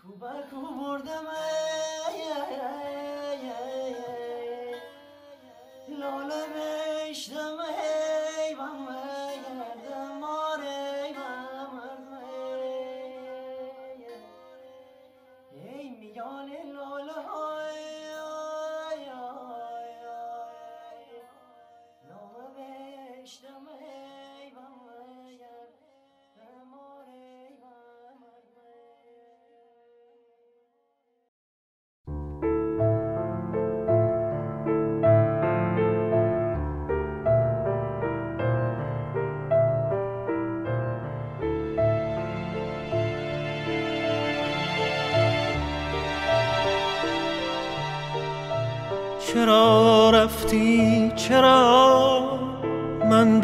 کوبکو بردم لاله بشتم ایوان گردم مار ایوان ای میان لاله های لاله بشتم ایوان گردم مار چرا رفتی چرا من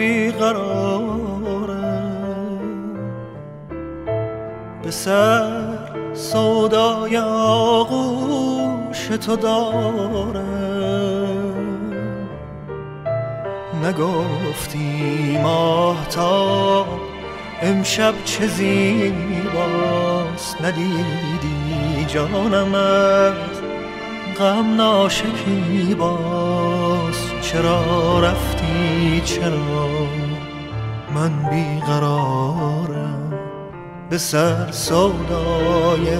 بیقرارم به سر سودای آغوش تو دارم نگفتی ماهتاب امشب چه زیباست ندیدی جانم از غم ناشکیباز چرا رفتی چرا من بیقرارم به سر سودای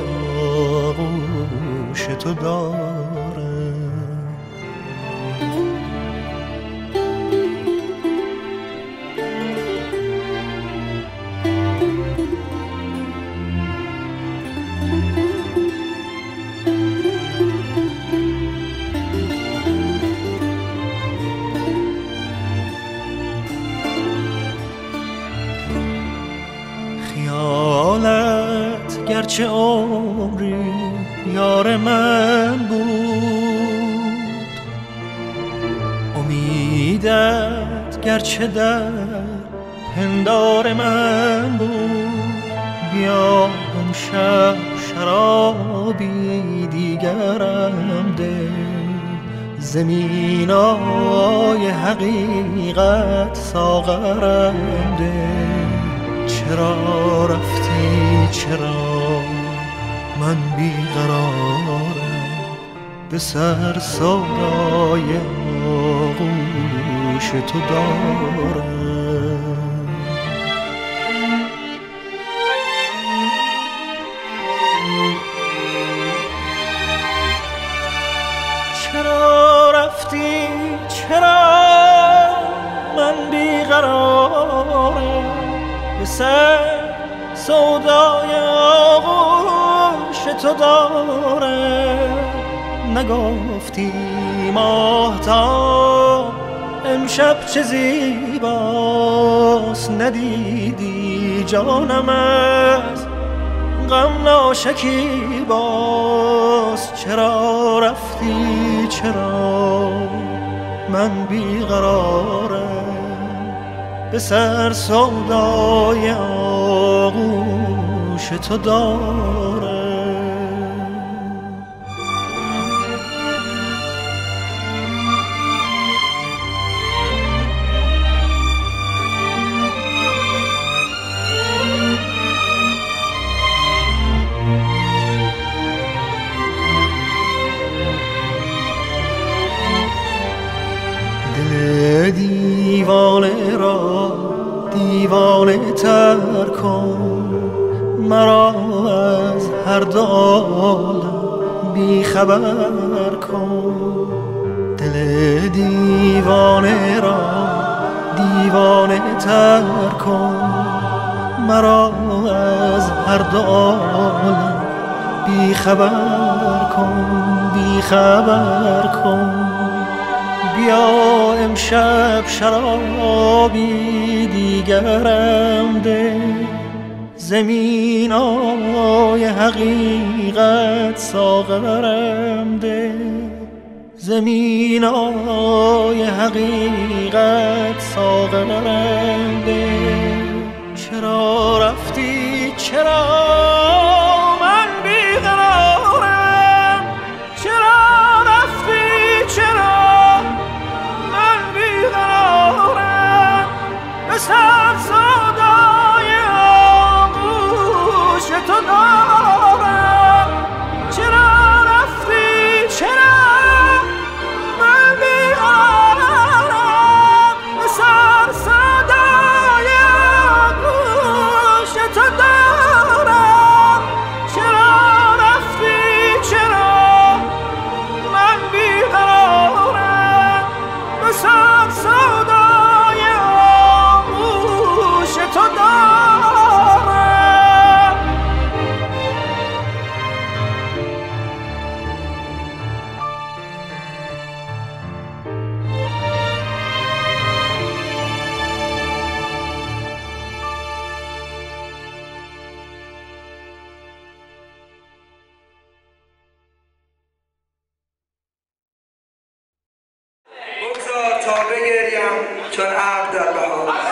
آغوش تو دارم خیالت گرچه عمری یار من بود امیدت گرچه در پندار من بود بیا امشب شرابی دیگرم ده زمینای حقیقت ساغرم ده چرا رفتی چرا من بیقرارم به سر سودای آغوش تو دارم چرا رفتی چرا من بیقرارم به سر سودای آغوش تو دارم نگفتی ماهتاب امشب چه زیباست ندیدی جانم از غم ناشکیباست چرا رفتی چرا من بیقرارم به سر سودای آغوش تو دارم دل دیوانه را دیوانه تر کن مرا از هر دو عالم بی خبر کن دل دیوانه را دیوانه تر کن مرا از هر دو عالم بی خبر کن بی خبر کن بیا امشب شرابی دیگرم ده زمینای حقیقت ساغرم ده زمینای حقیقت ساغرم ده چرا رفتی چرا من بیقرارم چرا رفتی چرا به سر سودای آغوش تو دارم چون عقل در بهار.